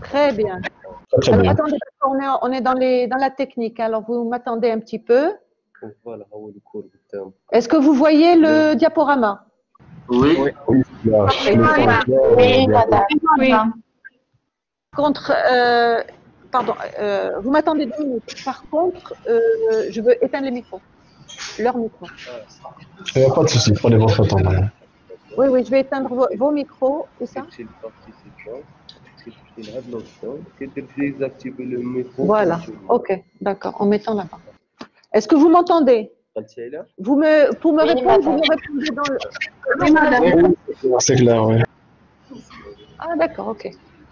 Très bien. Très, très Alors, bien. attendez, on est dans la technique. Alors, vous m'attendez un petit peu. Est-ce que vous voyez le diaporama? Oui. Oui, là, Parfait. je le sens clair, Oui, bien. madame. Oui. Contre, pardon, vous m'attendez 2 minutes. Par contre, je veux éteindre les micros, leur micro. Il n'y a pas de souci, prenez votre temps, madame. Oui, oui, je vais éteindre vos micros. Où ça? Voilà. OK, d'accord. En mettant là-bas. Est-ce que vous m'entendez? Pour me Oui, répondre, vous madame. me répondez dans le. Oui, madame. C'est clair, oui. Ah, d'accord, OK.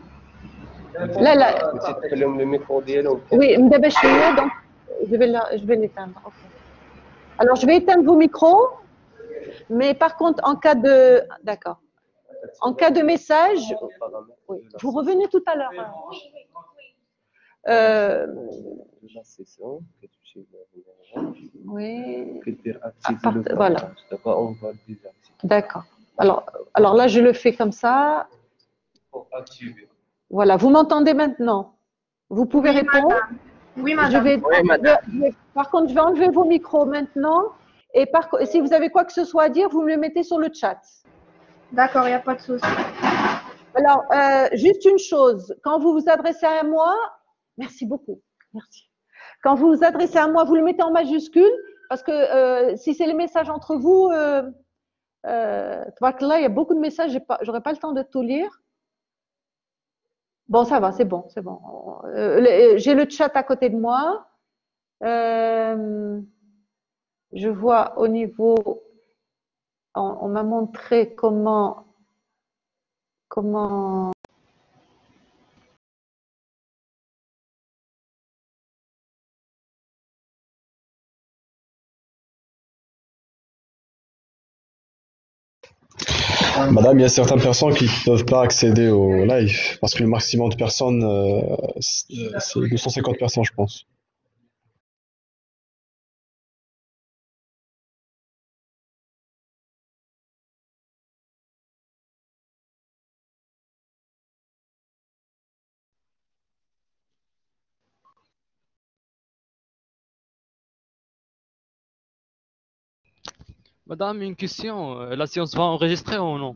Là. Oui, مدابا شوية, donc je vais l'éteindre. OK. Alors, je vais éteindre vos micros, mais par contre, en cas de. D'accord. En cas de message, oui, vous revenez tout à l'heure. Oui. Voilà. D'accord. Alors là, je le fais comme ça. Voilà. Vous m'entendez maintenant? Vous pouvez répondre? Oui, madame. Par contre, je vais enlever vos micros maintenant. Et si vous avez quoi que ce soit à dire, vous me le mettez sur le chat. D'accord, il n'y a pas de souci. Alors, juste une chose, quand vous vous adressez à moi, merci beaucoup, merci. Quand vous vous adressez à moi, vous le mettez en majuscule, parce que si c'est les messages entre vous, là, il y a beaucoup de messages, j'aurais pas le temps de tout lire. Bon, ça va, c'est bon, c'est bon. J'ai le chat à côté de moi. Je vois au niveau, on m'a montré comment. Madame, il y a certaines personnes qui ne peuvent pas accéder au live parce que le maximum de personnes, c'est 250 personnes, je pense. Madame, une question. La séance va enregistrer ou non?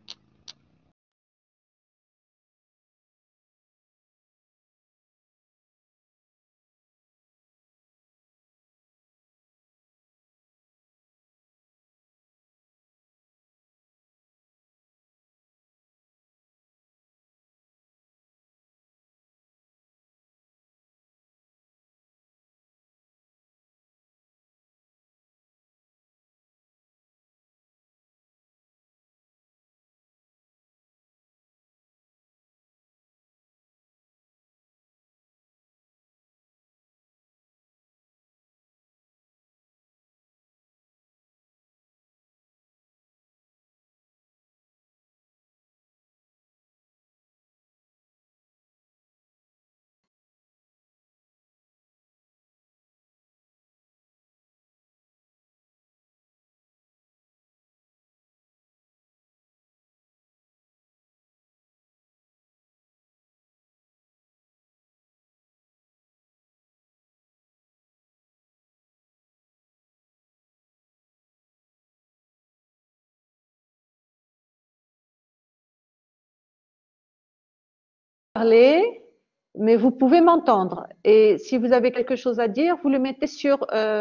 Parler, mais vous pouvez m'entendre. Et si vous avez quelque chose à dire, vous le mettez sur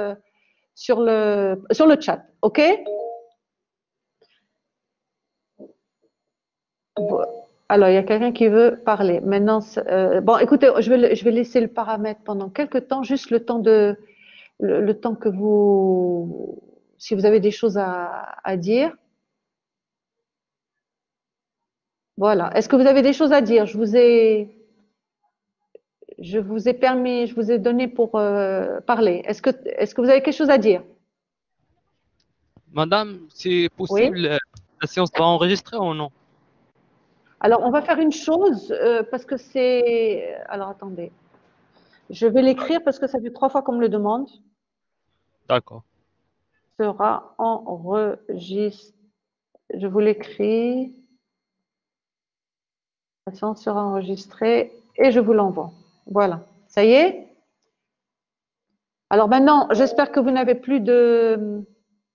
le chat, OK? Alors, il y a quelqu'un qui veut parler. Maintenant, bon, écoutez, je vais laisser le paramètre pendant quelques temps, juste le temps le temps que si vous avez des choses à dire. Voilà. Est-ce que vous avez des choses à dire? Je vous ai permis, je vous ai donné pour parler. Est-ce que vous avez quelque chose à dire? Madame, c'est Oui. possible, la séance va enregistrer ou non? Alors, on va faire une chose, parce que c'est. Alors, attendez. Je vais l'écrire parce que ça fait 3 fois qu'on me le demande. D'accord. Sera enregistré. Je vous l'écris. La séance sera enregistrée et je vous l'envoie. Voilà, ça y est? Alors maintenant, j'espère que vous n'avez plus de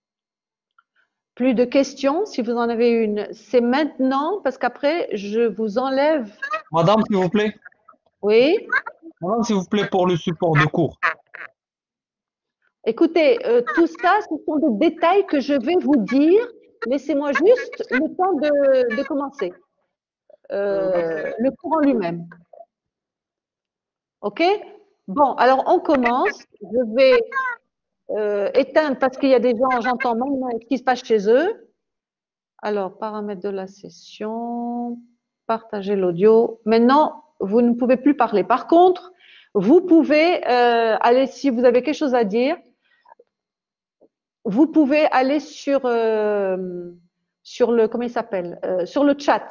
questions. Si vous en avez une, c'est maintenant parce qu'après, je vous enlève. Madame, s'il vous plaît. Oui. Madame, s'il vous plaît, pour le support de cours. Écoutez, tout ça, ce sont des détails que je vais vous dire. Laissez-moi juste le temps de commencer le cours en lui-même. OK? Bon, alors on commence. Je vais éteindre parce qu'il y a des gens, j'entends même ce qui se passe chez eux. Alors, paramètres de la session, partager l'audio. Maintenant, vous ne pouvez plus parler. Par contre, vous pouvez aller, si vous avez quelque chose à dire, vous pouvez aller sur le, comment il s'appelle, sur le chat.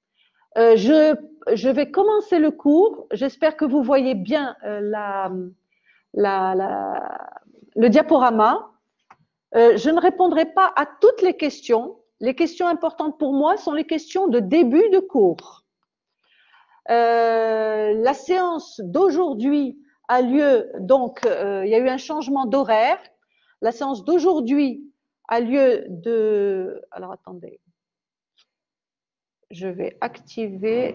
Je vais commencer le cours. J'espère que vous voyez bien le diaporama. Je ne répondrai pas à toutes les questions. Les questions importantes pour moi sont les questions de début de cours. La séance d'aujourd'hui a lieu, donc il y a eu un changement d'horaire. La séance d'aujourd'hui a lieu de… Alors attendez, je vais activer…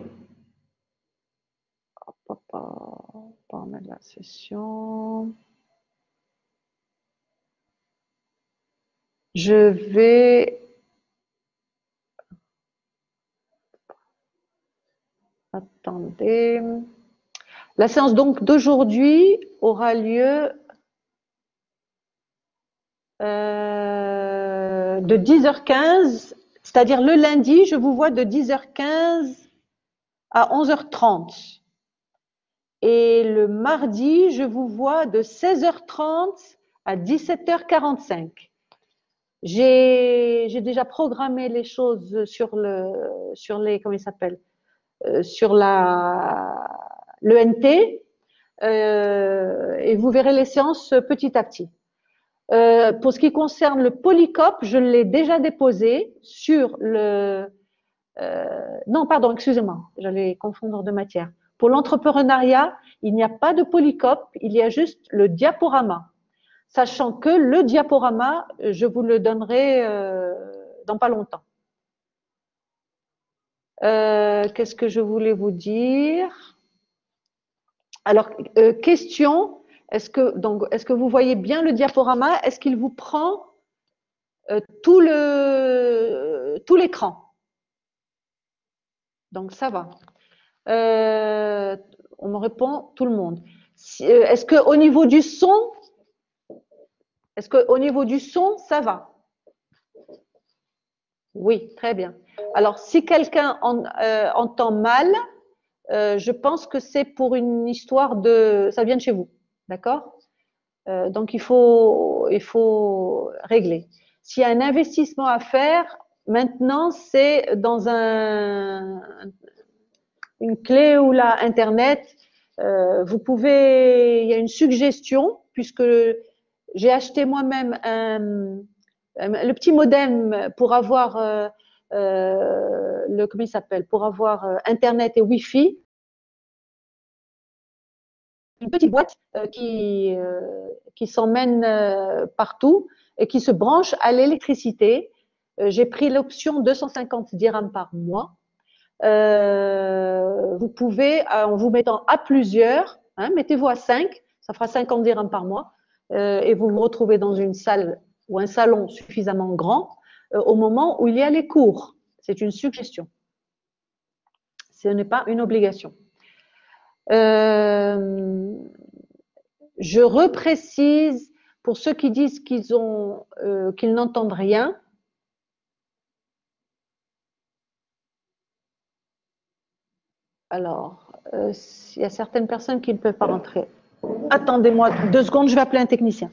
Paramètres de la session. Je vais… Attendez. La séance donc d'aujourd'hui aura lieu de 10h15, c'est-à-dire le lundi, je vous vois de 10h15 à 11h30. Et le mardi, je vous vois de 16h30 à 17h45. J'ai déjà programmé les choses sur les, comment il s'appelle, sur l'ENT, et vous verrez les séances petit à petit. Pour ce qui concerne le Polycop, je l'ai déjà déposé sur le… non, pardon, excusez-moi, j'allais confondre de matière. Pour l'entrepreneuriat, il n'y a pas de Polycop, il y a juste le diaporama. Sachant que le diaporama, je vous le donnerai dans pas longtemps. Qu'est-ce que je voulais vous dire? Alors, question, est-ce que vous voyez bien le diaporama? Est-ce qu'il vous prend tout l'écran? Donc, ça va. On me répond tout le monde. Est-ce qu'au niveau du son, ça va? Oui, très bien. Alors, si quelqu'un entend mal, je pense que c'est pour une histoire de… Ça vient de chez vous, d'accord? Donc, il faut régler. S'il y a un investissement à faire, maintenant, c'est dans une clé ou là, Internet. Vous pouvez… Il y a une suggestion, puisque j'ai acheté moi-même le petit modem pour avoir comment il s'appelle, pour avoir Internet et Wi-Fi. Une petite boîte qui s'emmène partout et qui se branche à l'électricité. J'ai pris l'option 250 dirhams par mois. Vous pouvez, en vous mettant à plusieurs, mettez-vous à 5, ça fera 50 dirhams par mois, et vous vous retrouvez dans une salle ou un salon suffisamment grand au moment où il y a les cours. C'est une suggestion. Ce n'est pas une obligation. Je reprécise pour ceux qui disent qu'ils n'entendent rien. Alors, il y a certaines personnes qui ne peuvent pas rentrer. Attendez-moi 2 secondes, je vais appeler un technicien.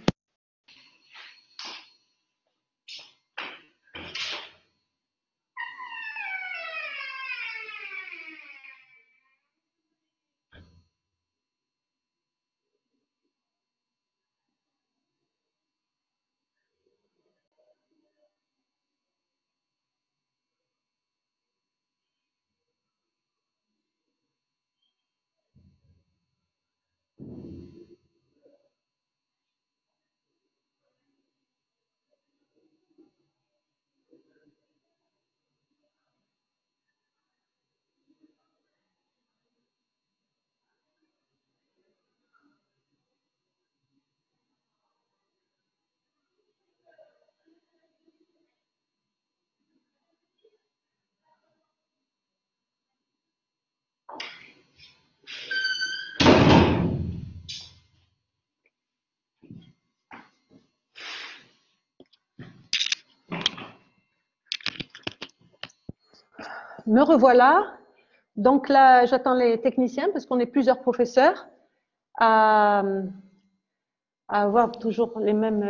Me revoilà. Donc là, j'attends les techniciens parce qu'on est plusieurs professeurs à avoir toujours les mêmes,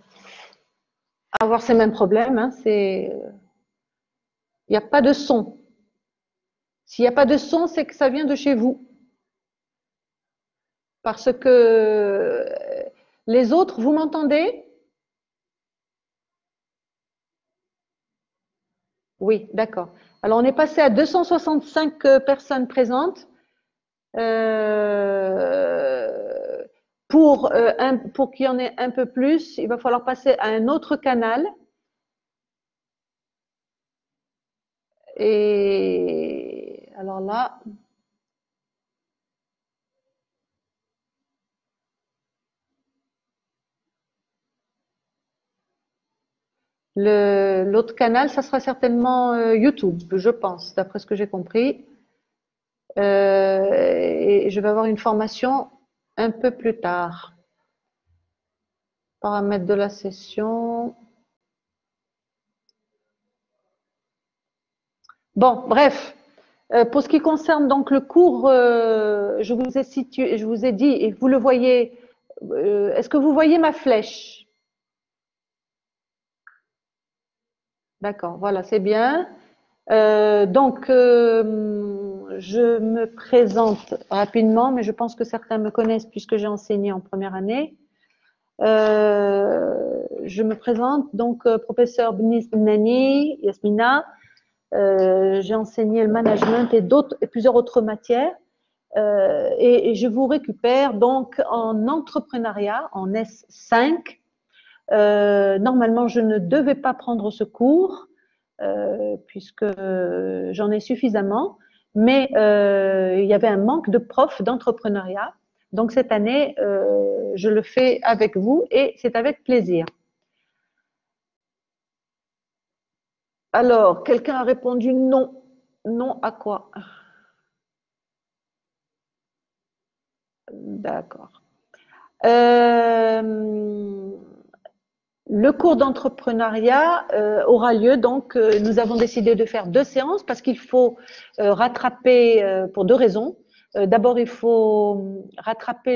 à avoir ces mêmes problèmes. Hein. Il n'y a pas de son. S'il n'y a pas de son, c'est que ça vient de chez vous. Parce que les autres, vous m'entendez? Oui, d'accord. Alors, on est passé à 265 personnes présentes. Pour qu'il y en ait un peu plus, il va falloir passer à un autre canal. Et alors là, l'autre canal, ça sera certainement YouTube, je pense, d'après ce que j'ai compris. Et je vais avoir une formation un peu plus tard. Paramètres de la session. Bon, bref. Pour ce qui concerne donc le cours, je vous ai dit, et vous le voyez, est-ce que vous voyez ma flèche? D'accord, voilà, c'est bien. Donc, je me présente rapidement, mais je pense que certains me connaissent puisque j'ai enseigné en première année. Je me présente, donc, professeur Nani Yasmina. J'ai enseigné le management et plusieurs autres matières. Et je vous récupère donc en entrepreneuriat, en S5. Normalement, je ne devais pas prendre ce cours puisque j'en ai suffisamment, mais il y avait un manque de profs d'entrepreneuriat. Donc cette année, je le fais avec vous et c'est avec plaisir. Alors, quelqu'un a répondu non. Non à quoi? D'accord. Le cours d'entrepreneuriat aura lieu, donc nous avons décidé de faire 2 séances parce qu'il faut rattraper pour 2 raisons. D'abord, il faut rattraper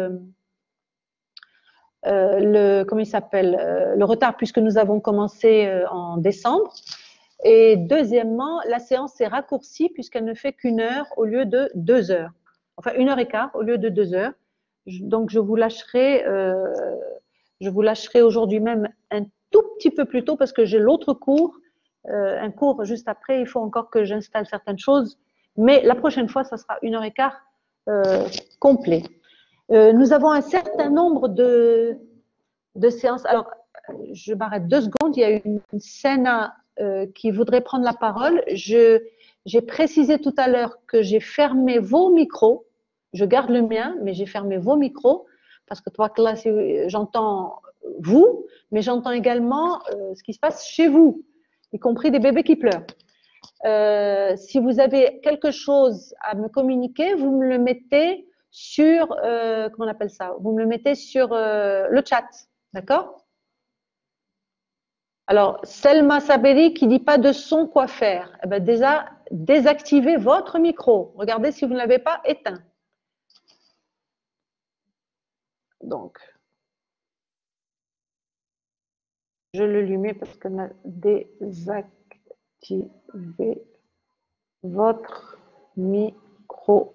comment il s'appelle, le retard puisque nous avons commencé en décembre. Et deuxièmement, la séance est raccourcie puisqu'elle ne fait qu'1 heure au lieu de 2 heures. Enfin, 1h15 au lieu de 2 heures. Donc, je vous lâcherai aujourd'hui même un tout petit peu plus tôt parce que j'ai l'autre cours, un cours juste après. Il faut encore que j'installe certaines choses. Mais la prochaine fois, ça sera 1h15 complet. Nous avons un certain nombre de séances. Alors, je m'arrête 2 secondes. Il y a une scène qui voudrait prendre la parole. J'ai précisé tout à l'heure que j'ai fermé vos micros. Je garde le mien, mais j'ai fermé vos micros parce que toi, là, j'entends vous, mais j'entends également ce qui se passe chez vous, y compris des bébés qui pleurent. Si vous avez quelque chose à me communiquer, vous me le mettez sur, comment on appelle ça? Vous me le mettez sur le chat, d'accord? Alors, Selma Saberi qui dit pas de son, quoi faire? Eh ben déjà, désactivez votre micro. Regardez si vous ne l'avez pas éteint. Donc, je le lui mets parce qu'on a désactivé votre micro.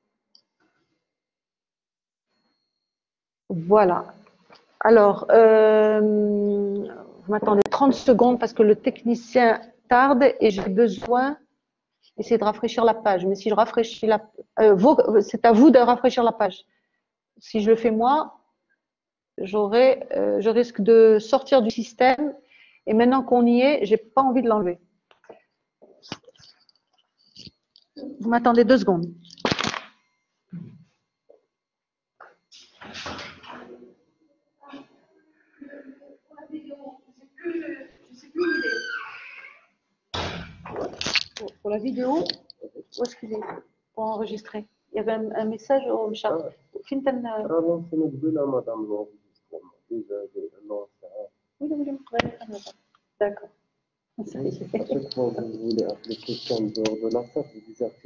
Voilà. Alors, vous m'attendez 30 secondes parce que le technicien tarde et j'ai besoin d'essayer de rafraîchir la page. Mais si je rafraîchis c'est à vous de rafraîchir la page. Si je le fais moi, je risque de sortir du système. Et maintenant qu'on y est, j'ai pas envie de l'enlever. Vous m'attendez 2 secondes. Pour la vidéo, où est-ce qu'il est pour enregistrer? Il y avait un message au chat. D'accord. Ça y est. À chaque fois que vous voulez appeler quelqu'un dehors de la salle, vous désactivez.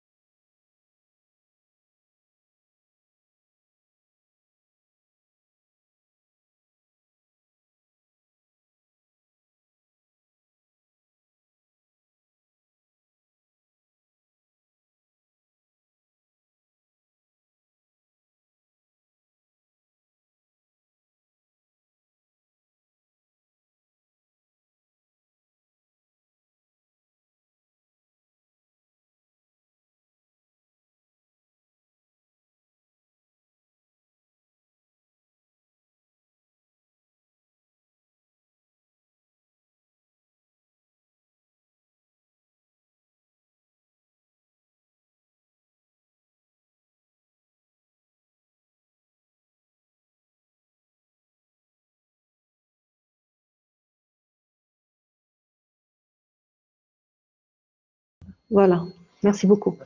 Voilà, merci beaucoup.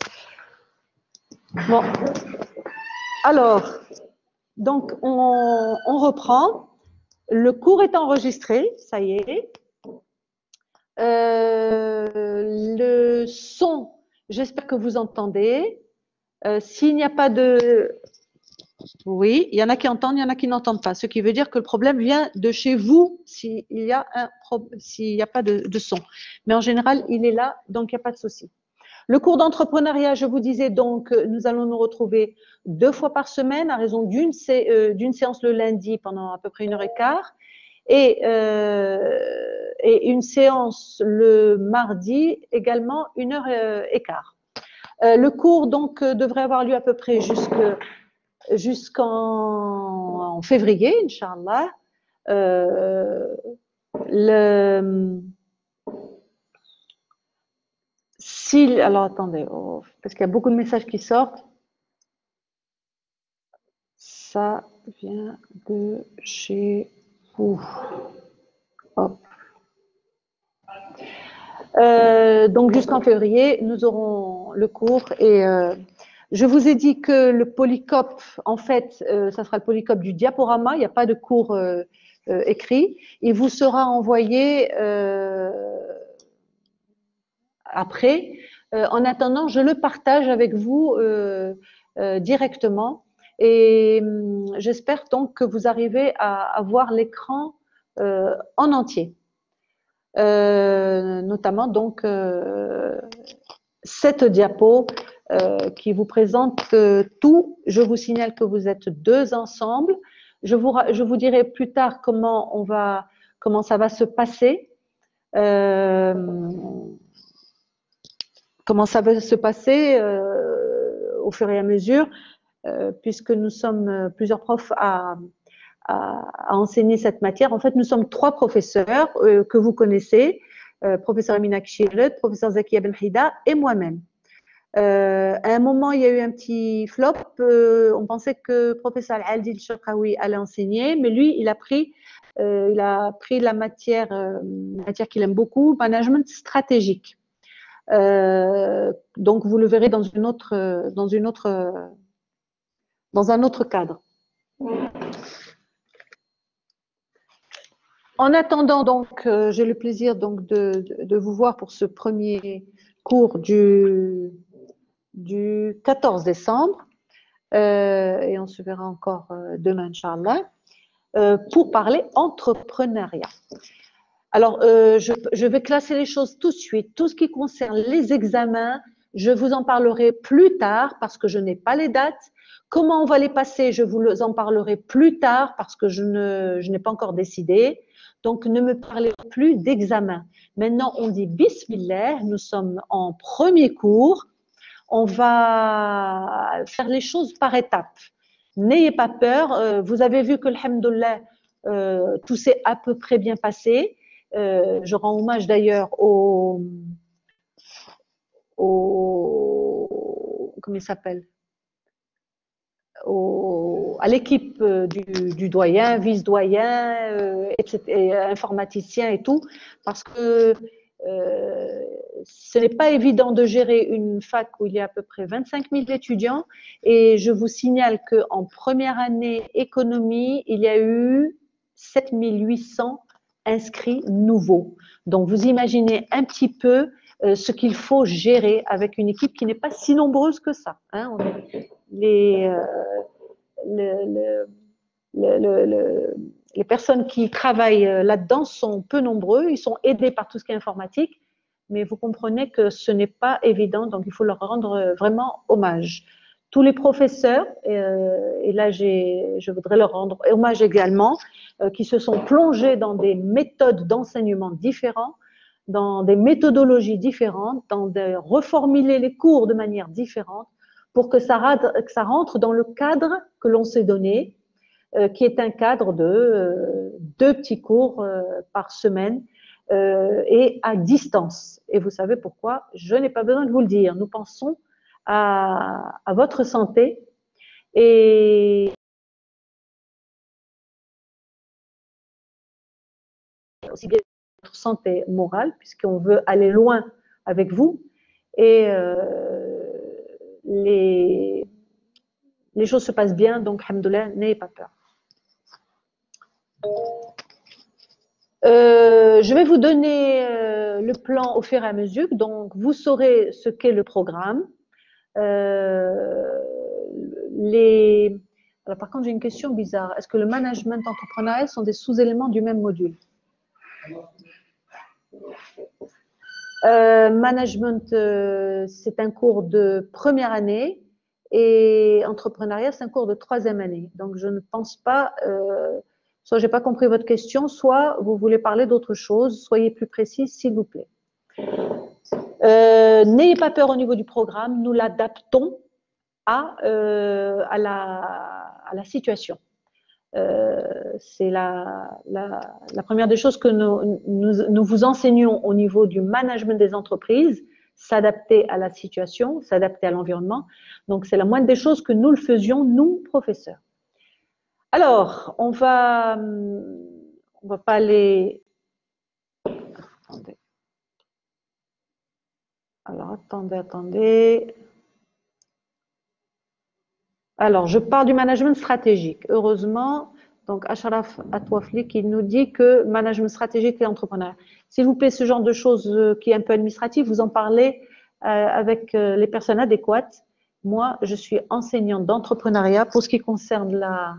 Bon, alors, donc on reprend. Le cours est enregistré, ça y est. Le son, j'espère que vous entendez. S'il n'y a pas de... Oui, il y en a qui entendent, il y en a qui n'entendent pas. Ce qui veut dire que le problème vient de chez vous s'il y a pas de son. Mais en général, il est là, donc il n'y a pas de souci. Le cours d'entrepreneuriat, je vous disais donc, nous allons nous retrouver 2 fois par semaine à raison d'une séance le lundi pendant à peu près 1h15 et une séance le mardi également 1h15. Le cours donc devrait avoir lieu à peu près jusqu'en février, Inch'Allah. Alors attendez, parce qu'il y a beaucoup de messages qui sortent. Ça vient de chez vous. Hop. Donc jusqu'en février, nous aurons le cours et je vous ai dit que le polycope, en fait, ça sera le polycope du diaporama. Il n'y a pas de cours écrit. Il vous sera envoyé après. En attendant, je le partage avec vous directement et j'espère donc que vous arrivez à voir l'écran en entier. Notamment donc cette diapo qui vous présente tout. Je vous signale que vous êtes 2 ensemble. Je vous dirai plus tard comment ça va se passer. Comment ça va se passer au fur et à mesure, puisque nous sommes plusieurs profs à enseigner cette matière. En fait, nous sommes 3 professeurs que vous connaissez, professeur Amina Kchilet, professeur Zakia Benhida et moi-même. À un moment, il y a eu un petit flop. On pensait que professeur Al-Adil Shaqawi allait enseigner, mais lui, il a pris la matière qu'il aime beaucoup, management stratégique. Donc, vous le verrez dans un autre cadre. En attendant, donc, j'ai le plaisir donc de vous voir pour ce premier cours du 14 décembre. Et on se verra encore demain, Inch'Allah, pour parler entrepreneuriat. Alors, je vais classer les choses tout de suite. Tout ce qui concerne les examens, je vous en parlerai plus tard parce que je n'ai pas les dates. Comment on va les passer, je vous en parlerai plus tard parce que je n'ai pas encore décidé. Donc, ne me parlez plus d'examen. Maintenant, on dit Bismillah, nous sommes en premier cours. On va faire les choses par étapes. N'ayez pas peur. Vous avez vu que, alhamdoulilah, tout s'est à peu près bien passé. Je rends hommage d'ailleurs comment il s'appelle, à l'équipe du doyen, vice-doyen, et informaticien et tout, parce que ce n'est pas évident de gérer une fac où il y a à peu près 25 000 étudiants et je vous signale qu'en première année économie, il y a eu 7 800 inscrits nouveaux. Donc, vous imaginez un petit peu ce qu'il faut gérer avec une équipe qui n'est pas si nombreuse que ça. Hein. Les personnes qui travaillent là-dedans sont peu nombreux, ils sont aidés par tout ce qui est informatique, mais vous comprenez que ce n'est pas évident, donc il faut leur rendre vraiment hommage. Tous les professeurs, et là je voudrais leur rendre hommage également, qui se sont plongés dans des méthodes d'enseignement différentes, dans des méthodologies différentes, reformuler les cours de manière différente pour que ça rentre dans le cadre que l'on s'est donné, qui est un cadre de 2 petits cours par semaine et à distance. Et vous savez pourquoi? Je n'ai pas besoin de vous le dire. Nous pensons à votre santé et aussi bien votre santé morale, puisqu'on veut aller loin avec vous, et les choses se passent bien, donc, alhamdoulilah, n'ayez pas peur. Je vais vous donner le plan au fur et à mesure, donc vous saurez ce qu'est le programme. Alors, par contre, j'ai une question bizarre. Est-ce que le management entrepreneurial sont des sous-éléments du même module? Management, c'est un cours de première année et entrepreneuriat, c'est un cours de 3e année. Donc, je ne pense pas, soit j'ai pas compris votre question, soit vous voulez parler d'autre chose. Soyez plus précis, s'il vous plaît. N'ayez pas peur au niveau du programme, nous l'adaptons à la situation. C'est la première des choses que nous vous enseignons au niveau du management des entreprises, s'adapter à la situation, s'adapter à l'environnement. Donc, c'est la moindre des choses que nous le faisions, nous, professeurs. Alors, on va pas aller… Attendez. Alors, attendez. Alors, je parle du management stratégique. Heureusement, donc Acharaf Atouafli qui nous dit que management stratégique et entrepreneur. S'il vous plaît, ce genre de choses qui est un peu administratif, vous en parlez avec les personnes adéquates. Moi, je suis enseignante d'entrepreneuriat pour ce qui concerne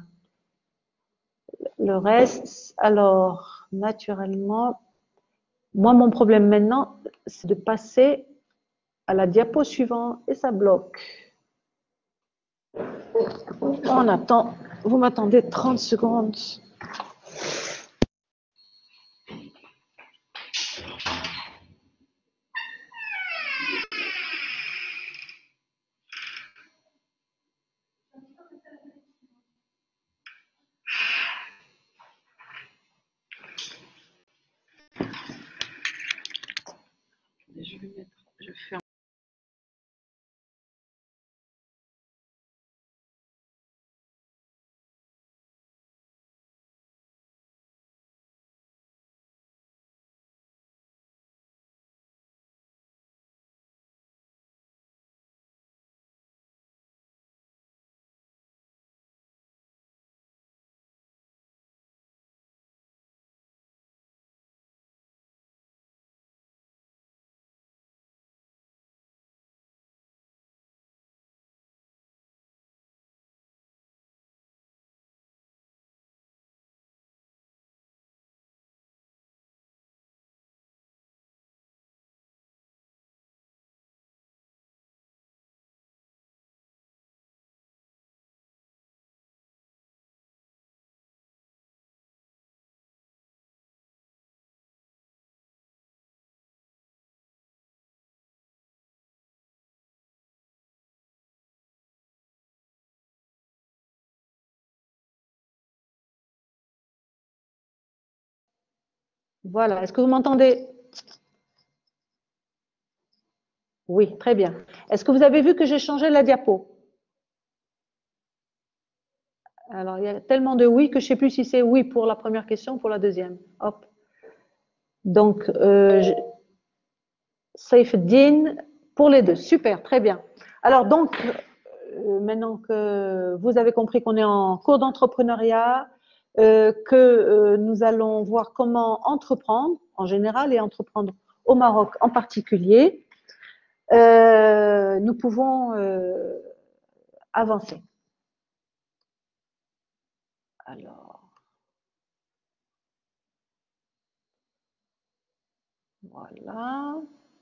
le reste. Alors, naturellement, moi, mon problème maintenant, c'est de passer à la diapo suivante et ça bloque. On attend. Vous m'attendez 30 secondes. Je vais faire. Voilà, est-ce que vous m'entendez? Oui, très bien. Est-ce que vous avez vu que j'ai changé la diapo? Alors, il y a tellement de oui que je ne sais plus si c'est oui pour la première question ou pour la deuxième. Hop. Donc, Saïfeddine pour les deux. Super, très bien. Alors, donc, maintenant que vous avez compris qu'on est en cours d'entrepreneuriat, que nous allons voir comment entreprendre en général et entreprendre au Maroc en particulier, nous pouvons avancer. Alors, voilà.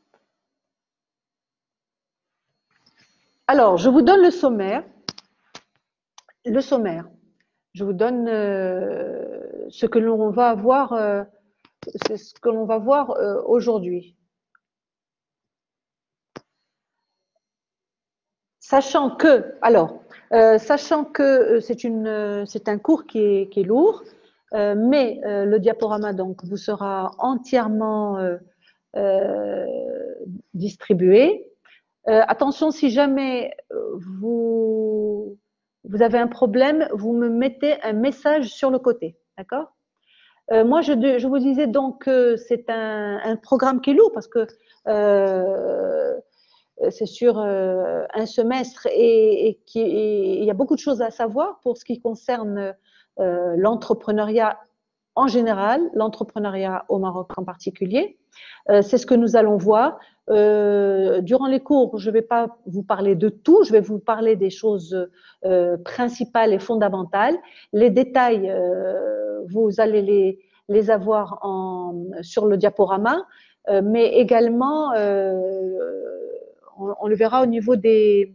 Alors, je vous donne le sommaire. Le sommaire. Je vous donne ce que l'on va voir, c'est ce que l'on va voir aujourd'hui. Sachant que, c'est un cours qui est lourd, mais le diaporama donc vous sera entièrement distribué. Attention, si jamais vous avez un problème, vous me mettez un message sur le côté, d'accord? Moi, je vous disais donc que c'est un programme qui est lourd parce que c'est sur un semestre et il y a beaucoup de choses à savoir pour ce qui concerne l'entrepreneuriat en général, l'entrepreneuriat au Maroc en particulier. C'est ce que nous allons voir. Durant les cours, je ne vais pas vous parler de tout, je vais vous parler des choses principales et fondamentales. Les détails, vous allez les avoir sur le diaporama, mais également, on le verra au niveau des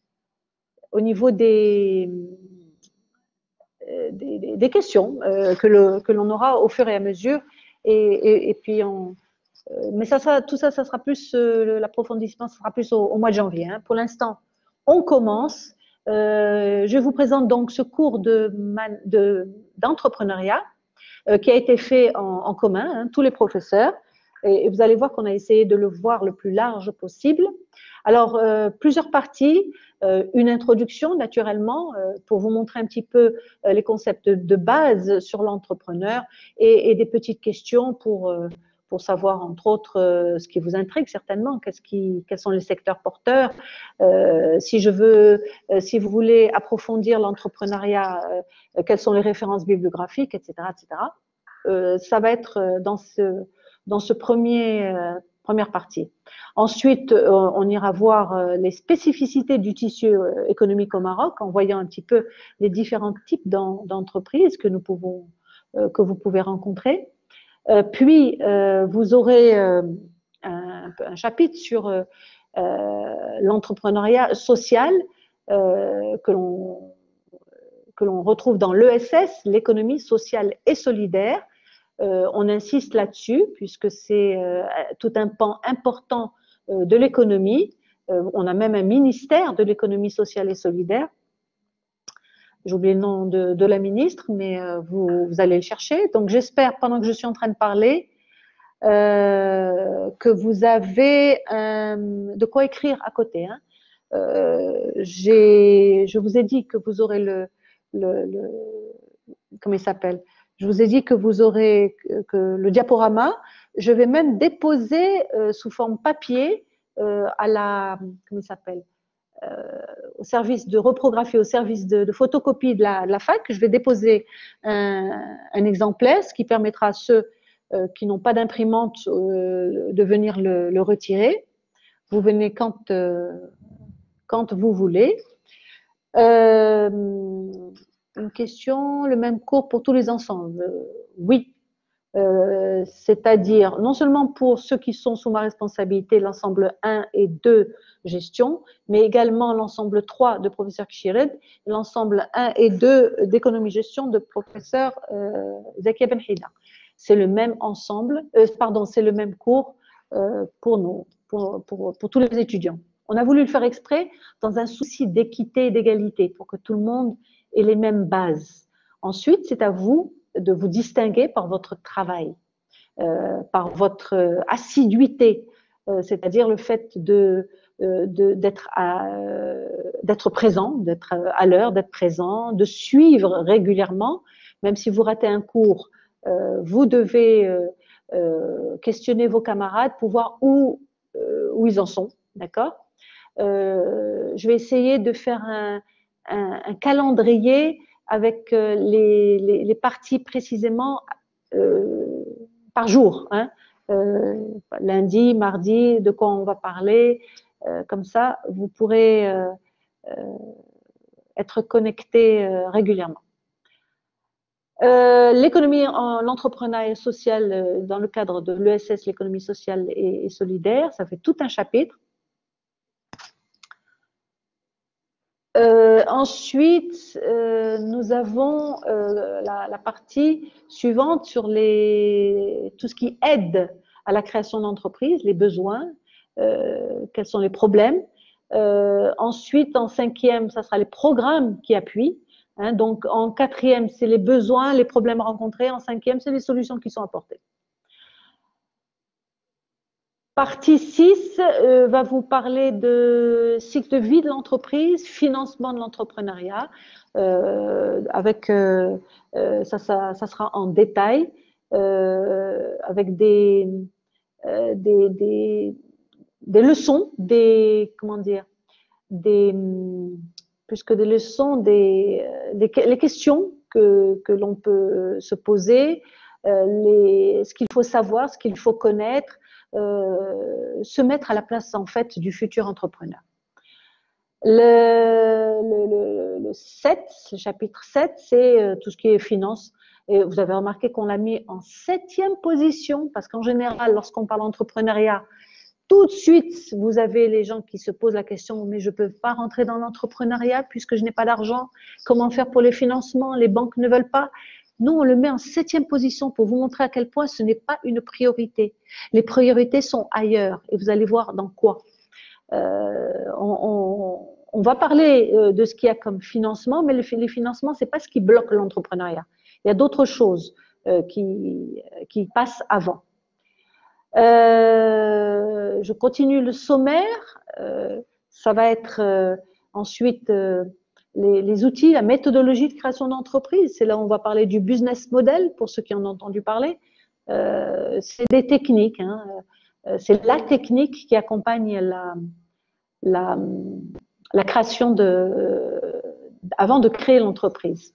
questions que l'on aura au fur et à mesure. Et puis, mais tout ça, ça sera plus, l'approfondissement, ça sera plus au mois de janvier. Hein. Pour l'instant, on commence. Je vous présente donc ce cours d'entrepreneuriat qui a été fait en commun, hein, tous les professeurs. Et vous allez voir qu'on a essayé de le voir le plus large possible. Alors, plusieurs parties, une introduction naturellement pour vous montrer un petit peu les concepts de base sur l'entrepreneur et des petites questions pour savoir entre autres ce qui vous intrigue certainement, quels sont les secteurs porteurs, si vous voulez approfondir l'entrepreneuriat, quelles sont les références bibliographiques, etc., etc. Ça va être dans ce première partie. Ensuite, on ira voir les spécificités du tissu économique au Maroc en voyant un petit peu les différents types d'entreprises que vous pouvez rencontrer. Puis, vous aurez un chapitre sur l'entrepreneuriat social que l'on retrouve dans l'ESS, l'économie sociale et solidaire. On insiste là-dessus puisque c'est tout un pan important de l'économie. On a même un ministère de l'économie sociale et solidaire. J'ai oublié le nom de la ministre, mais vous allez le chercher. Donc j'espère, pendant que je suis en train de parler, que vous avez de quoi écrire à côté. Hein. Je vous ai dit que vous aurez comment il s'appelle ? Je vous ai dit que vous aurez le diaporama. Je vais même déposer sous forme papier comment il s'appelle, au service de reprographie, au service de photocopie de la fac. Je vais déposer un exemplaire, ce qui permettra à ceux qui n'ont pas d'imprimante de venir le retirer. Vous venez quand vous voulez. Une question, le même cours pour tous les ensembles? Oui, c'est-à-dire non seulement pour ceux qui sont sous ma responsabilité, l'ensemble 1 et 2 gestion, mais également l'ensemble 3 de professeur Kishired, l'ensemble 1 et 2 d'économie gestion de professeur Zakia Benhida. C'est le même ensemble, c'est le même cours pour tous les étudiants. On a voulu le faire exprès dans un souci d'équité et d'égalité pour que tout le monde ait les mêmes bases. Ensuite, c'est à vous de vous distinguer par votre travail, par votre assiduité, c'est-à-dire le fait d'être présent, d'être à l'heure, d'être présent, de suivre régulièrement, même si vous ratez un cours, vous devez questionner vos camarades pour voir où ils en sont, d'accord? Je vais essayer de faire un calendrier avec les parties précisément par jour. Hein. Lundi, mardi, de quoi on va parler. Comme ça, vous pourrez être connecté régulièrement. L'économie, l'entrepreneuriat social dans le cadre de l'ESS, l'économie sociale et solidaire, ça fait tout un chapitre. Ensuite, nous avons la partie suivante sur tout ce qui aide à la création d'entreprises, les besoins, quels sont les problèmes. Ensuite, en cinquième, ça sera les programmes qui appuient. Hein, donc, en quatrième, c'est les besoins, les problèmes rencontrés. En cinquième, c'est les solutions qui sont apportées. Partie 6 va vous parler de cycle de vie de l'entreprise, financement de l'entrepreneuriat. Avec ça sera en détail, avec des leçons, comment dire, plus que des leçons, les questions que l'on peut se poser, ce qu'il faut savoir, ce qu'il faut connaître, se mettre à la place en fait du futur entrepreneur. Le chapitre 7, c'est tout ce qui est finance. Et vous avez remarqué qu'on l'a mis en 7e position parce qu'en général, lorsqu'on parle entrepreneuriat, tout de suite, vous avez les gens qui se posent la question, mais je ne peux pas rentrer dans l'entrepreneuriat puisque je n'ai pas d'argent. Comment faire pour les financements? Les banques ne veulent pas. Nous, on le met en 7e position pour vous montrer à quel point ce n'est pas une priorité. Les priorités sont ailleurs et vous allez voir dans quoi. On va parler de ce qu'il y a comme financement, mais les financements, ce n'est pas ce qui bloque l'entrepreneuriat. Il y a d'autres choses qui passent avant. Je continue le sommaire. Ça va être ensuite les outils, la méthodologie de création d'entreprise. C'est là où on va parler du business model, pour ceux qui en ont entendu parler. C'est des techniques. Hein. C'est la technique qui accompagne la création avant de créer l'entreprise.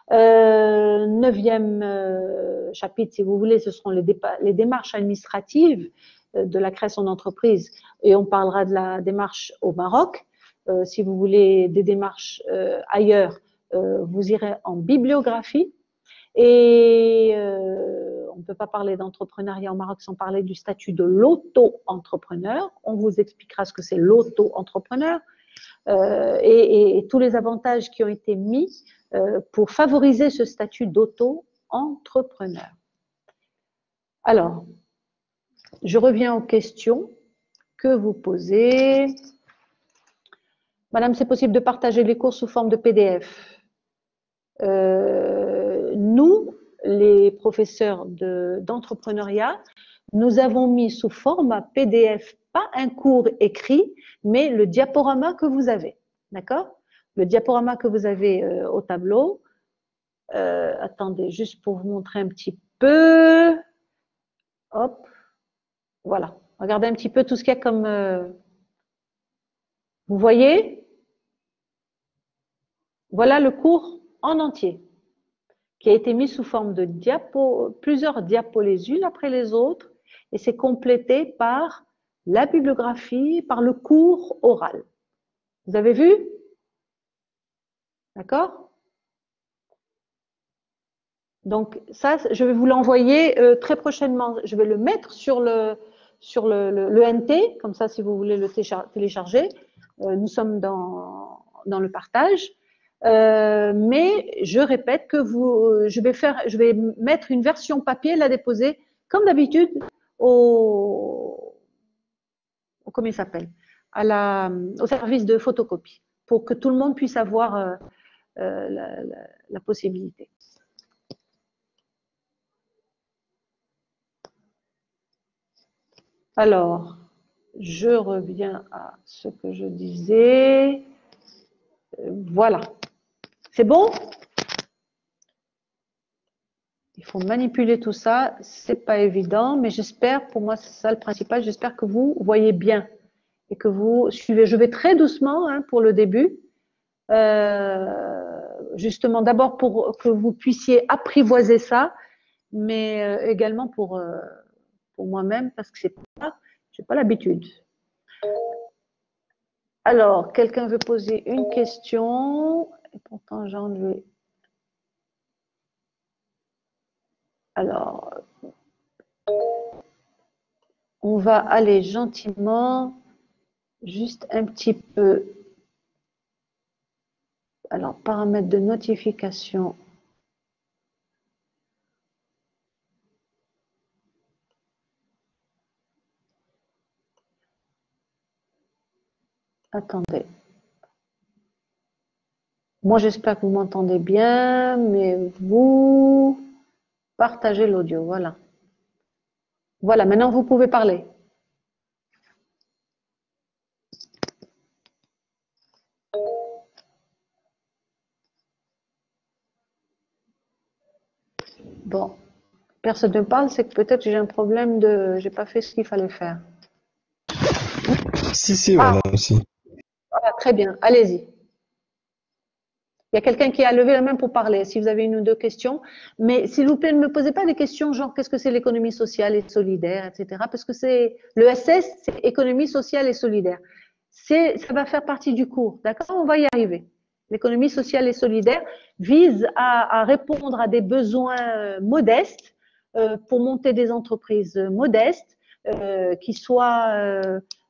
9e chapitre, si vous voulez, ce seront les démarches administratives de la création d'entreprise et on parlera de la démarche au Maroc. Si vous voulez des démarches ailleurs, vous irez en bibliographie et on ne peut pas parler d'entrepreneuriat au Maroc sans parler du statut de l'auto-entrepreneur. On vous expliquera ce que c'est l'auto-entrepreneur et tous les avantages qui ont été mis pour favoriser ce statut d'auto-entrepreneur. Alors, je reviens aux questions que vous posez. Madame, c'est possible de partager les cours sous forme de PDF. Nous, les professeurs d'entrepreneuriat, nous avons mis sous format PDF, pas un cours écrit, mais le diaporama que vous avez. D'accord ? Le diaporama que vous avez au tableau. Attendez, juste pour vous montrer un petit peu. Hop, voilà. Regardez un petit peu tout ce qu'il y a comme... vous voyez? Voilà le cours en entier qui a été mis sous forme de plusieurs diapos les unes après les autres et c'est complété par la bibliographie, par le cours oral. Vous avez vu? D'accord? Donc ça, je vais vous l'envoyer très prochainement. Je vais le mettre sur le NT, comme ça si vous voulez le télécharger. Nous sommes dans le partage. Mais je répète que je vais mettre une version papier, la déposer comme d'habitude comment il s'appelle, au service de photocopie, pour que tout le monde puisse avoir la possibilité. Alors, je reviens à ce que je disais. Voilà. C'est bon? Il faut manipuler tout ça. C'est pas évident, mais j'espère, pour moi, c'est ça le principal. J'espère que vous voyez bien et que vous suivez. Je vais très doucement pour le début. Justement, d'abord pour que vous puissiez apprivoiser ça, mais également pour moi-même, parce que j'ai pas l'habitude. Alors, quelqu'un veut poser une question, et pourtant j'ai enlevé. Alors, on va aller gentiment, juste un petit peu. Alors, paramètres de notification. Attendez. Moi, j'espère que vous m'entendez bien, mais vous partagez l'audio. Voilà. Voilà, maintenant vous pouvez parler. Bon, personne ne parle, c'est que peut-être j'ai un problème de, j'ai pas fait ce qu'il fallait faire. Si, voilà, si. Voilà, très bien, allez-y. Il y a quelqu'un qui a levé la main pour parler, si vous avez une ou deux questions. Mais s'il vous plaît, ne me posez pas des questions genre qu'est-ce que c'est l'économie sociale et solidaire, etc. Parce que c'est le SS, c'est économie sociale et solidaire. Ça va faire partie du cours, d'accord? On va y arriver. L'économie sociale et solidaire vise à répondre à des besoins modestes pour monter des entreprises modestes qui soient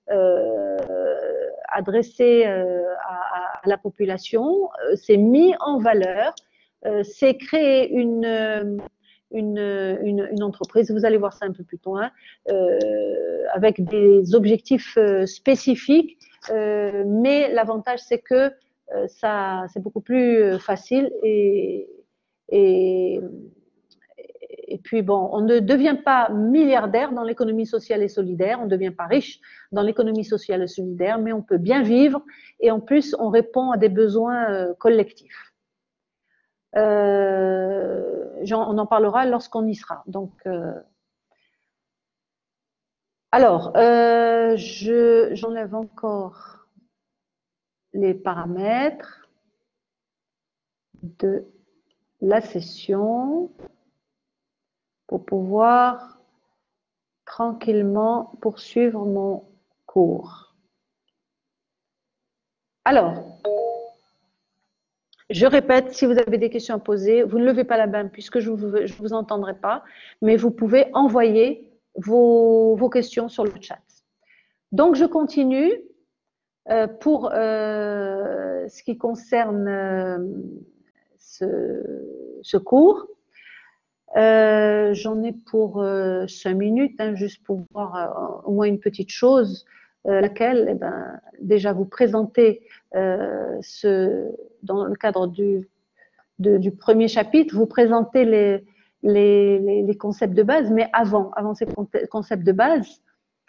adressé à la population, c'est mis en valeur, c'est créer une entreprise, vous allez voir ça un peu plus loin, avec des objectifs spécifiques, mais l'avantage c'est que ça c'est beaucoup plus facile et et puis bon, on ne devient pas milliardaire dans l'économie sociale et solidaire, on ne devient pas riche dans l'économie sociale et solidaire, mais on peut bien vivre et en plus on répond à des besoins collectifs. On en parlera lorsqu'on y sera. Donc, alors, j'enlève encore les paramètres de la session pour pouvoir tranquillement poursuivre mon cours. Alors, je répète, si vous avez des questions à poser, vous ne levez pas la main puisque je ne vous entendrai pas, mais vous pouvez envoyer vos questions sur le chat. Donc, je continue pour ce qui concerne ce cours. J'en ai pour 5 minutes, hein, juste pour voir au moins une petite chose, laquelle, eh ben, déjà vous présenter dans le cadre du premier chapitre, vous présenter les concepts de base, mais avant ces concepts de base,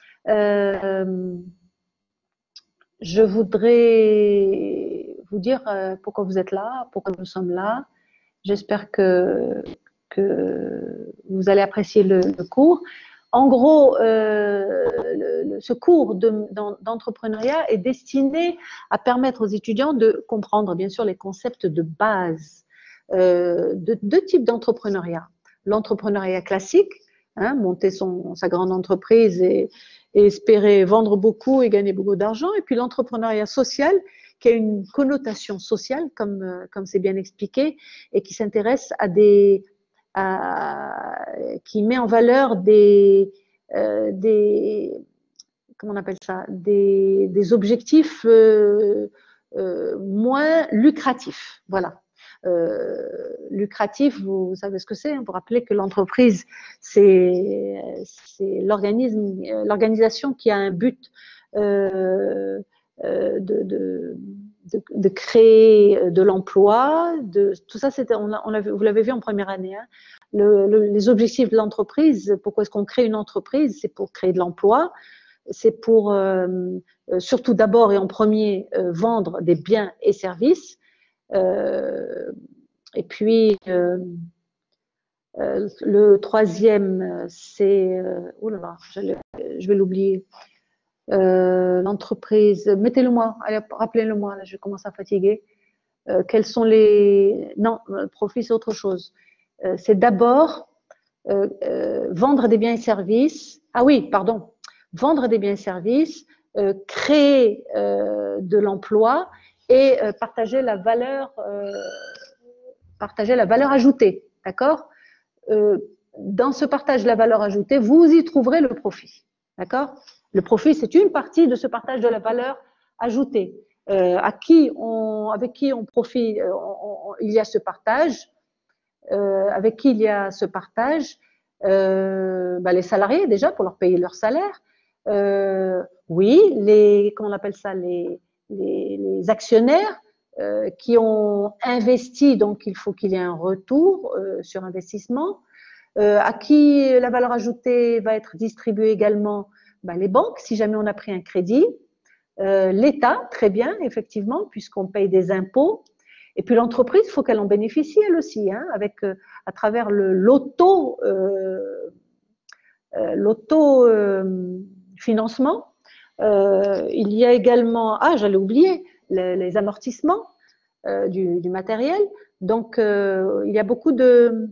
je voudrais vous dire pourquoi vous êtes là, pourquoi nous sommes là. J'espère que vous allez apprécier le cours. En gros, ce cours d'entrepreneuriat est destiné à permettre aux étudiants de comprendre, bien sûr, les concepts de base de deux types d'entrepreneuriat. L'entrepreneuriat classique, hein, monter sa grande entreprise et espérer vendre beaucoup et gagner beaucoup d'argent, et puis l'entrepreneuriat social, qui a une connotation sociale, comme c'est bien expliqué, et qui s'intéresse qui met en valeur comment on appelle ça, des objectifs moins lucratifs. Voilà. Lucratif, vous savez ce que c'est, hein, vous rappelez que l'entreprise, c'est l'organisation qui a un but de créer de l'emploi, tout ça, vous l'avez vu en première année. Hein, les objectifs de l'entreprise, pourquoi est-ce qu'on crée une entreprise? C'est pour créer de l'emploi, c'est pour surtout d'abord et en premier vendre des biens et services. Et puis le troisième, c'est oh là là, je vais l'oublier. L'entreprise, mettez-le moi, allez, rappelez-le moi, là, je commence à fatiguer. quels sont les… Non, profit, c'est autre chose. C'est d'abord vendre des biens et services. Ah oui, pardon. Vendre des biens et services, créer de l'emploi et partager la valeur ajoutée. D'accord? Dans ce partage de la valeur ajoutée, vous y trouverez le profit. D'accord? Le profit, c'est une partie de ce partage de la valeur ajoutée. Avec qui on profite, il y a ce partage. Avec qui il y a ce partage, les salariés déjà pour leur payer leur salaire. Oui, comment on appelle ça, les actionnaires qui ont investi, donc il faut qu'il y ait un retour sur investissement. À qui la valeur ajoutée va être distribuée également, les banques, si jamais on a pris un crédit. L'État, très bien, effectivement, puisqu'on paye des impôts. Et puis l'entreprise, il faut qu'elle en bénéficie elle aussi, hein, à travers l'auto-financement. Il y a également, j'allais oublier, les amortissements du matériel. Donc, il y a beaucoup de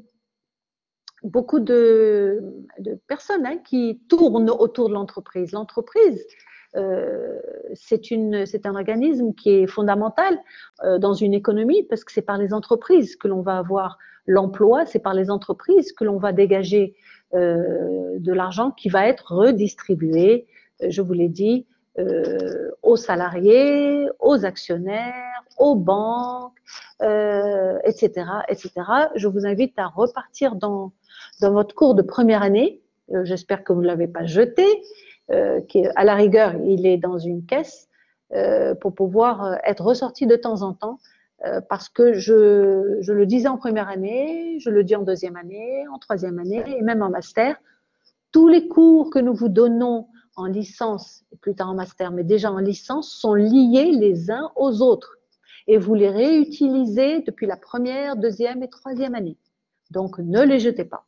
personnes qui tournent autour de l'entreprise. L'entreprise, c'est un organisme qui est fondamental dans une économie parce que c'est par les entreprises que l'on va avoir l'emploi, c'est par les entreprises que l'on va dégager de l'argent qui va être redistribué, je vous l'ai dit, aux salariés, aux actionnaires, aux banques, etc., etc. Je vous invite à repartir dans votre cours de première année. J'espère que vous ne l'avez pas jeté. À la rigueur, il est dans une caisse pour pouvoir être ressorti de temps en temps parce que je le disais en première année, je le dis en deuxième année, en troisième année et même en master. Tous les cours que nous vous donnons en licence et plus tard en master, mais déjà en licence, sont liés les uns aux autres et vous les réutilisez depuis la première, deuxième et troisième année. Donc, ne les jetez pas.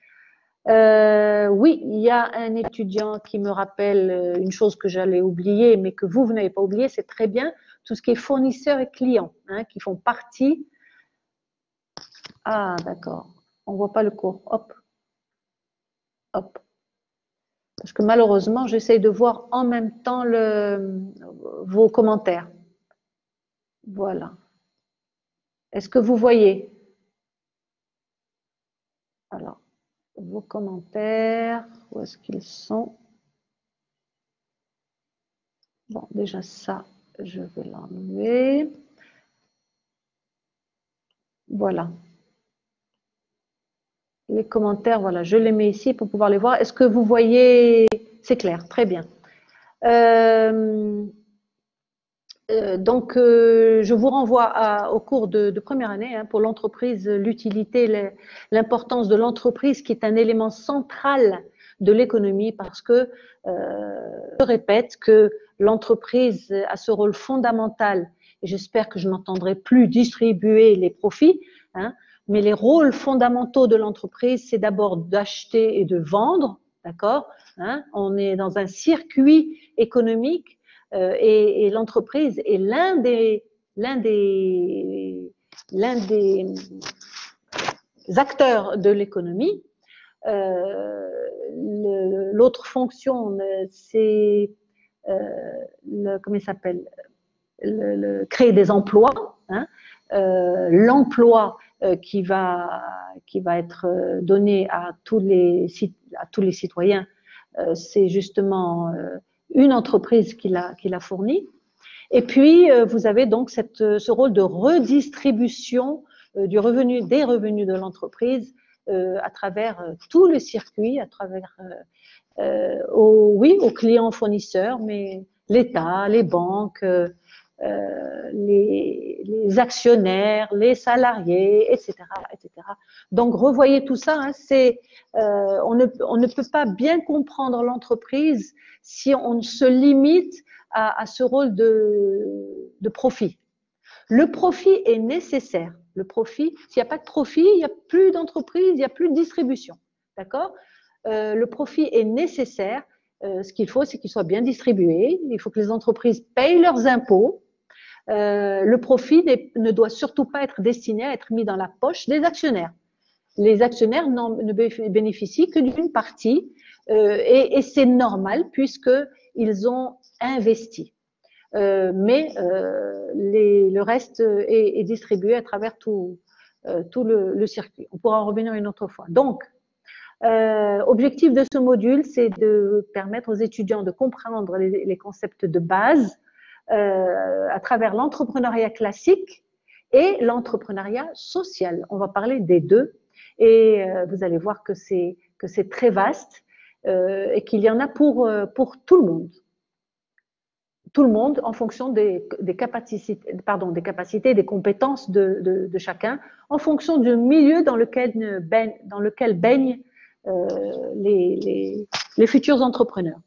Oui, il y a un étudiant qui me rappelle une chose que j'allais oublier, mais que vous n'avez pas oublié, c'est très bien, tout ce qui est fournisseurs et clients, qui font partie. Ah, d'accord, on ne voit pas le cours, hop, hop. Parce que malheureusement, j'essaye de voir en même temps vos commentaires. Voilà. Est-ce que vous voyez? Alors. Vos commentaires, où est-ce qu'ils sont? Bon, déjà ça, je vais l'enlever. Voilà. Les commentaires, voilà, je les mets ici pour pouvoir les voir. Est-ce que vous voyez? C'est clair, très bien. Donc, je vous renvoie au cours de première année pour l'entreprise, l'utilité, l'importance de l'entreprise qui est un élément central de l'économie parce que, je répète que l'entreprise a ce rôle fondamental et j'espère que je n'entendrai plus distribuer les profits, mais les rôles fondamentaux de l'entreprise, c'est d'abord d'acheter et de vendre, d'accord, on est dans un circuit économique. Et l'entreprise est l'un des acteurs de l'économie. L'autre fonction, c'est comment il s'appelle, créer des emplois. L'emploi qui va être donné à tous les citoyens, c'est justement une entreprise qui l'a fourni. Et puis, vous avez donc ce rôle de redistribution des revenus de l'entreprise à travers tout le circuit, à travers, aux clients fournisseurs, mais l'État, les banques, les actionnaires, les salariés, etc., etc. Donc, revoyez tout ça. On ne peut pas bien comprendre l'entreprise si on se limite à ce rôle de profit. Le profit est nécessaire. Le profit, s'il n'y a pas de profit, il n'y a plus d'entreprise, il n'y a plus de distribution. D'accord ? Le profit est nécessaire. Ce qu'il faut, c'est qu'il soit bien distribué. Il faut que les entreprises payent leurs impôts. Le profit ne doit surtout pas être destiné à être mis dans la poche des actionnaires. Les actionnaires ne bénéficient que d'une partie et c'est normal puisqu'ils ont investi. Mais le reste est distribué à travers tout le circuit. On pourra en revenir une autre fois. Donc, objectif de ce module, c'est de permettre aux étudiants de comprendre les concepts de base à travers l'entrepreneuriat classique et l'entrepreneuriat social. On va parler des deux et vous allez voir que c'est très vaste et qu'il y en a pour tout le monde. Tout le monde en fonction des capacités, des compétences de chacun, en fonction du milieu dans lequel baignent les futurs entrepreneurs.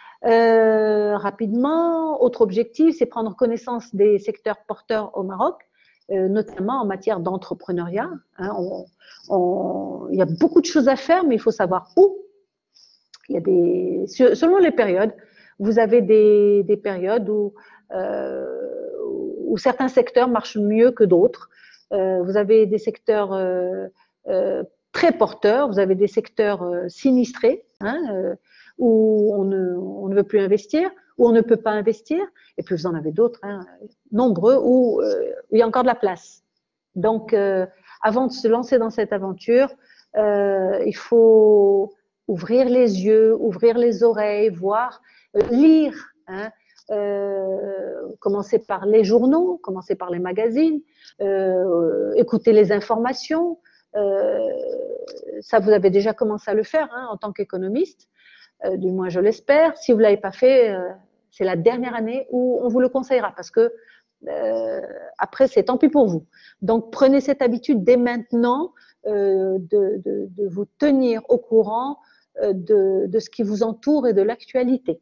Rapidement, autre objectif, c'est prendre connaissance des secteurs porteurs au Maroc, notamment en matière d'entrepreneuriat. Hein, il y a beaucoup de choses à faire, mais il faut savoir où. Il y a selon les périodes, vous avez des périodes où certains secteurs marchent mieux que d'autres. Vous avez des secteurs très porteurs, vous avez des secteurs sinistrés, hein, où on ne veut plus investir, où on ne peut pas investir, et puis vous en avez d'autres, hein, nombreux, où il y a encore de la place. Donc, avant de se lancer dans cette aventure, il faut ouvrir les yeux, ouvrir les oreilles, voir, lire, hein, commencer par les journaux, commencer par les magazines, écouter les informations. Ça, vous avez déjà commencé à le faire, hein, en tant qu'économiste, du moins je l'espère. Si vous ne l'avez pas fait, c'est la dernière année où on vous le conseillera parce que après, c'est tant pis pour vous. Donc, prenez cette habitude dès maintenant de vous tenir au courant de ce qui vous entoure et de l'actualité.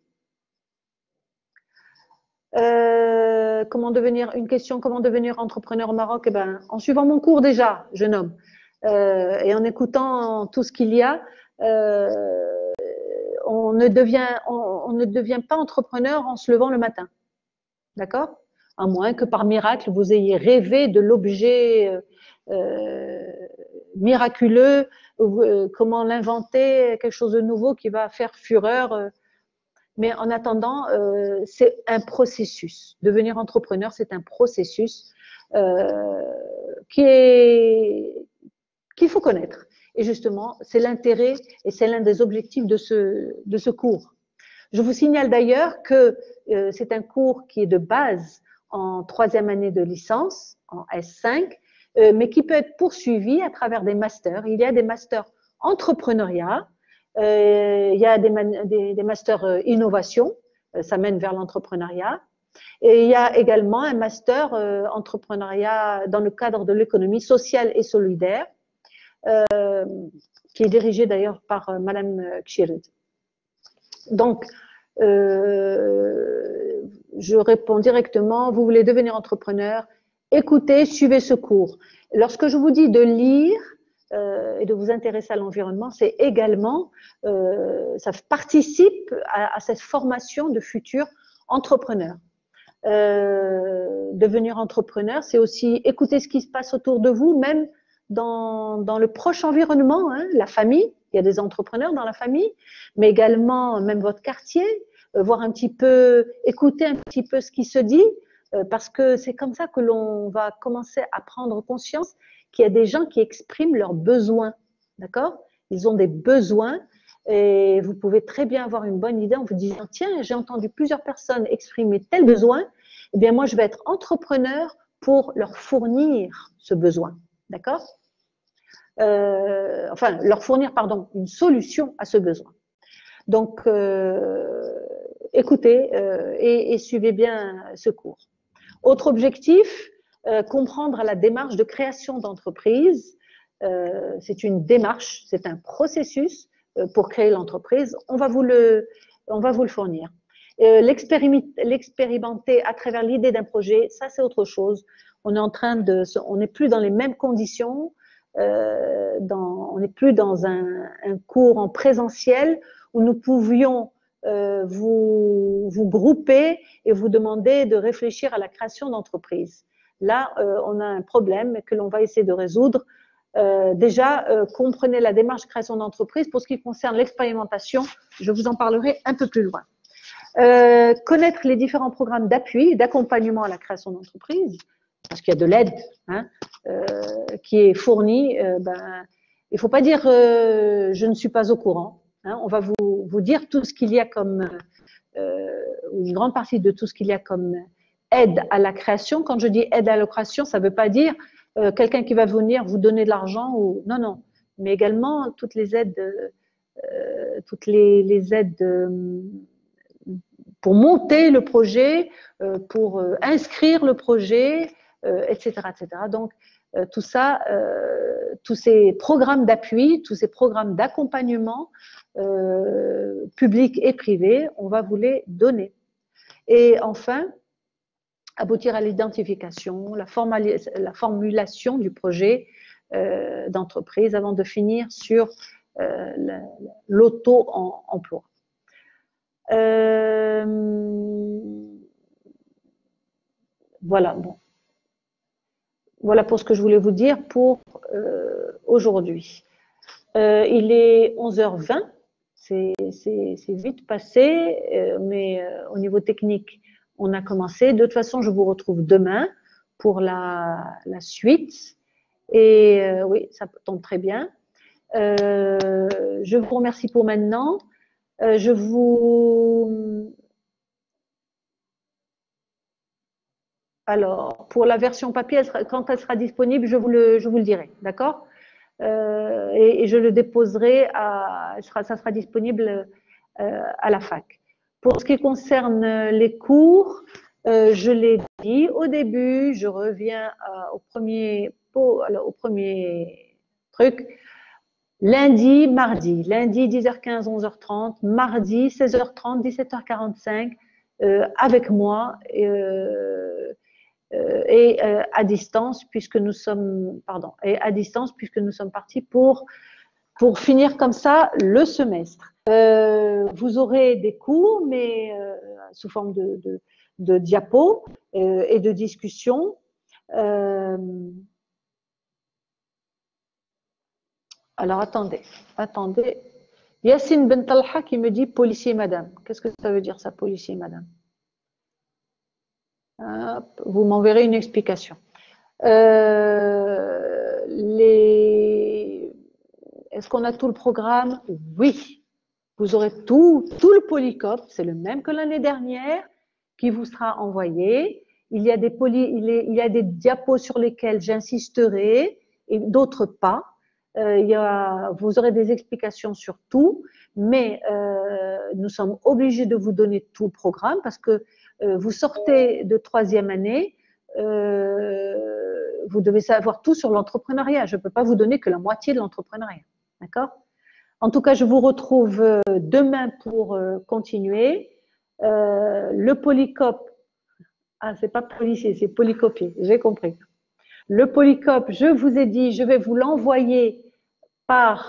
Comment devenir entrepreneur au Maroc? Eh ben, en suivant mon cours déjà, jeune homme, et en écoutant tout ce qu'il y a, on ne devient pas entrepreneur en se levant le matin, d'accord? À moins que par miracle vous ayez rêvé de l'objet miraculeux, comment l'inventer, quelque chose de nouveau qui va faire fureur. Mais en attendant, c'est un processus. Devenir entrepreneur, c'est un processus qu'il faut connaître. Et justement, c'est l'intérêt et c'est l'un des objectifs de ce cours. Je vous signale d'ailleurs que c'est un cours qui est de base en 3e année de licence, en S5, mais qui peut être poursuivi à travers des masters. Il y a des masters entrepreneuriat, il y a des masters innovation, ça mène vers l'entrepreneuriat. Et il y a également un master entrepreneuriat dans le cadre de l'économie sociale et solidaire, qui est dirigé d'ailleurs par Madame Kchirid. Donc, je réponds directement, vous voulez devenir entrepreneur, écoutez, suivez ce cours. Lorsque je vous dis de lire et de vous intéresser à l'environnement, c'est également, ça participe à cette formation de futurs entrepreneurs. Devenir entrepreneur, c'est aussi écouter ce qui se passe autour de vous, même dans le proche environnement, hein, la famille. Il y a des entrepreneurs dans la famille, mais également même votre quartier, voir un petit peu, écouter un petit peu ce qui se dit, parce que c'est comme ça que l'on va commencer à prendre conscience qu'il y a des gens qui expriment leurs besoins, d'accord? Ils ont des besoins et vous pouvez très bien avoir une bonne idée en vous disant, tiens, j'ai entendu plusieurs personnes exprimer tel besoin, eh bien moi je vais être entrepreneur pour leur fournir ce besoin, d'accord? Enfin, leur fournir, pardon, une solution à ce besoin. Donc, écoutez et suivez bien ce cours. Autre objectif, comprendre la démarche de création d'entreprise. C'est une démarche, c'est un processus pour créer l'entreprise. On va vous le fournir. L'expérimenter à travers l'idée d'un projet, ça c'est autre chose. On n'est plus dans les mêmes conditions. On n'est plus dans un cours en présentiel où nous pouvions vous groupez et vous demandez de réfléchir à la création d'entreprise. Là, on a un problème que l'on va essayer de résoudre. Déjà, comprenez la démarche création d'entreprise. Pour ce qui concerne l'expérimentation, je vous en parlerai un peu plus loin. Connaître les différents programmes d'appui et d'accompagnement à la création d'entreprise, parce qu'il y a de l'aide qui est fournie. Il ne faut pas dire je ne suis pas au courant. Hein, on va vous dire tout ce qu'il y a comme, une grande partie de tout ce qu'il y a comme aide à la création. Quand je dis aide à la création, ça ne veut pas dire quelqu'un qui va venir vous donner de l'argent ou non, mais également toutes les aides, pour monter le projet, pour inscrire le projet, etc., etc. Donc tout ça, tous ces programmes d'appui, tous ces programmes d'accompagnement publics et privés, on va vous les donner. Et enfin, aboutir à l'identification, la formulation du projet d'entreprise avant de finir sur l'auto-emploi. Voilà, bon. Voilà pour ce que je voulais vous dire pour aujourd'hui. Il est 11h20, c'est vite passé, mais au niveau technique, on a commencé. De toute façon, je vous retrouve demain pour la suite. Et oui, ça tombe très bien. Je vous remercie pour maintenant. Alors, pour la version papier, quand elle sera disponible, je vous le dirai, d'accord? Et je le déposerai, ça sera disponible à la fac. Pour ce qui concerne les cours, je l'ai dit au début, je reviens au premier truc. Lundi, mardi, lundi 10h15, 11h30, mardi 16h30, 17h45, avec moi et à distance puisque nous sommes partis pour finir comme ça le semestre. Vous aurez des cours, mais sous forme de diapos et de discussions. Alors, attendez. Yassine Ben Talha qui me dit policier madame. Qu'est-ce que ça veut dire ça, policier madame? Vous m'enverrez une explication. Est-ce qu'on a tout le programme? Oui. Vous aurez tout le polycope, c'est le même que l'année dernière, qui vous sera envoyé. Il y a des diapos sur lesquels j'insisterai et d'autres pas. Vous aurez des explications sur tout, mais nous sommes obligés de vous donner tout le programme parce que vous sortez de troisième année, vous devez savoir tout sur l'entrepreneuriat. Je ne peux pas vous donner que la moitié de l'entrepreneuriat. D'accord? En tout cas, je vous retrouve demain pour continuer. Le polycope, c'est pas policier, c'est polycopier, j'ai compris. Le polycope, je vous ai dit, je vais vous l'envoyer par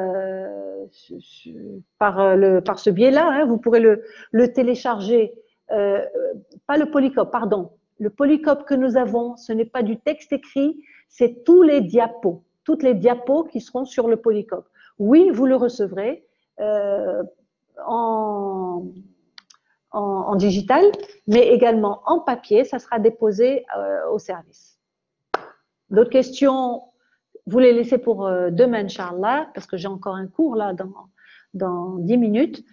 ce biais-là. Hein, vous pourrez le télécharger. Pas le polycope, pardon. Le polycope que nous avons, ce n'est pas du texte écrit, c'est tous les diapos, toutes les diapos qui seront sur le polycope. Oui, vous le recevrez en digital, mais également en papier, ça sera déposé au service. D'autres questions, vous les laissez pour demain, Inch'Allah, parce que j'ai encore un cours là dans 10 minutes.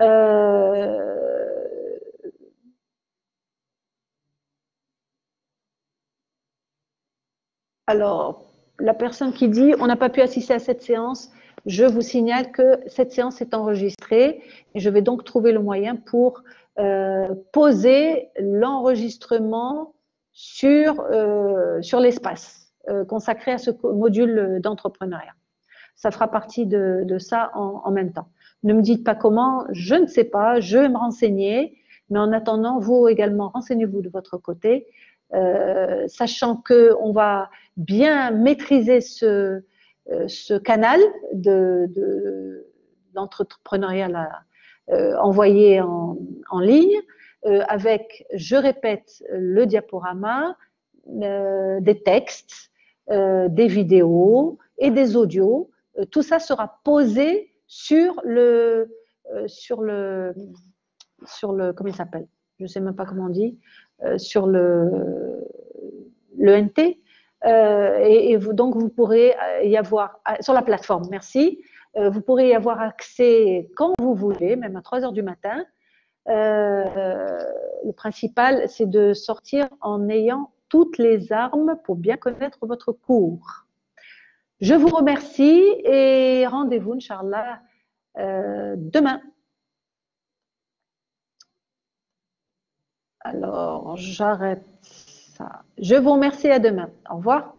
Alors, la personne qui dit « on n'a pas pu assister à cette séance », je vous signale que cette séance est enregistrée et je vais donc trouver le moyen pour poser l'enregistrement sur l'espace consacré à ce module d'entrepreneuriat. Ça fera partie de ça en même temps. Ne me dites pas comment, je ne sais pas, je vais me renseigner, mais en attendant, vous également, renseignez-vous de votre côté, sachant qu'on va bien maîtriser ce canal d'entrepreneuriat envoyés en ligne avec, je répète, le diaporama, des textes, des vidéos et des audios. Tout ça sera posé sur le comment il s'appelle? Je ne sais même pas comment on dit, sur le NT. Donc, vous pourrez y avoir, sur la plateforme, merci, vous pourrez y avoir accès quand vous voulez, même à 3 heures du matin. Le principal, c'est de sortir en ayant toutes les armes pour bien connaître votre cours. Je vous remercie et rendez-vous, Inch'Allah, demain. Alors, j'arrête ça. Je vous remercie, à demain. Au revoir.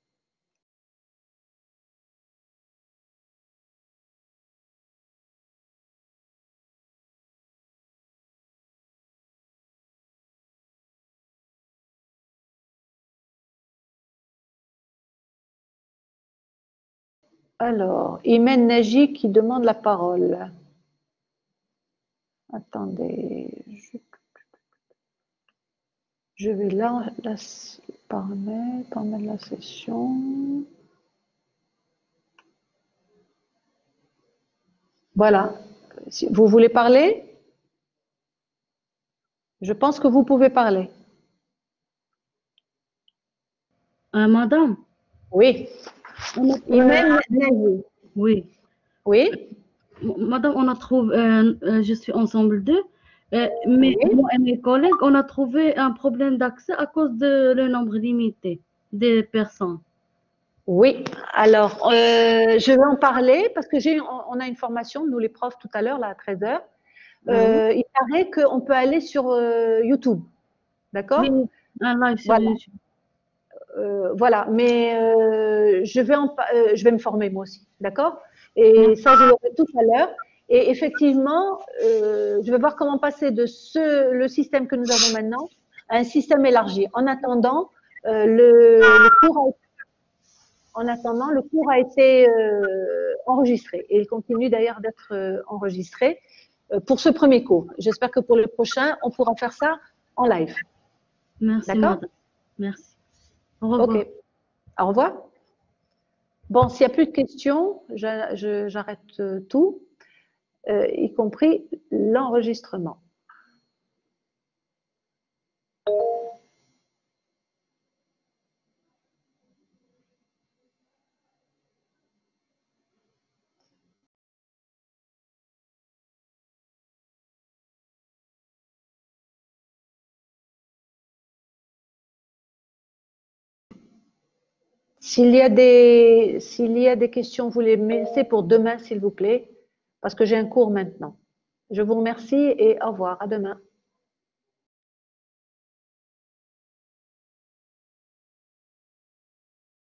Alors, Imen Naji qui demande la parole. Attendez, je vais là, paramètres de la session. Voilà. Si vous voulez parler? Je pense que vous pouvez parler. Madame, Oui. Imen Naji. oui. Oui. Madame, on a trouvé, je suis ensemble d'eux, mais Oui. moi et mes collègues, on a trouvé un problème d'accès à cause de le nombre limité des personnes. Oui, alors je vais en parler parce que on a une formation, nous les profs, tout à l'heure, là, à 13 heures. Il paraît qu'on peut aller sur YouTube, d'accord? Oui, un live sur Voilà. YouTube. Voilà, mais je vais me former moi aussi, d'accord? Et ça, je l'aurai tout à l'heure. Et effectivement, je vais voir comment passer de le système que nous avons maintenant à un système élargi. En attendant, le cours a été enregistré et il continue d'ailleurs d'être enregistré pour ce premier cours. J'espère que pour le prochain, on pourra faire ça en live. Merci, d'accord? madame. Merci. Au revoir. Ok. Au revoir. Bon, s'il n'y a plus de questions, j'arrête tout, y compris l'enregistrement. S'il y a des questions, vous les mettez pour demain, s'il vous plaît, parce que j'ai un cours maintenant. Je vous remercie et au revoir. À demain.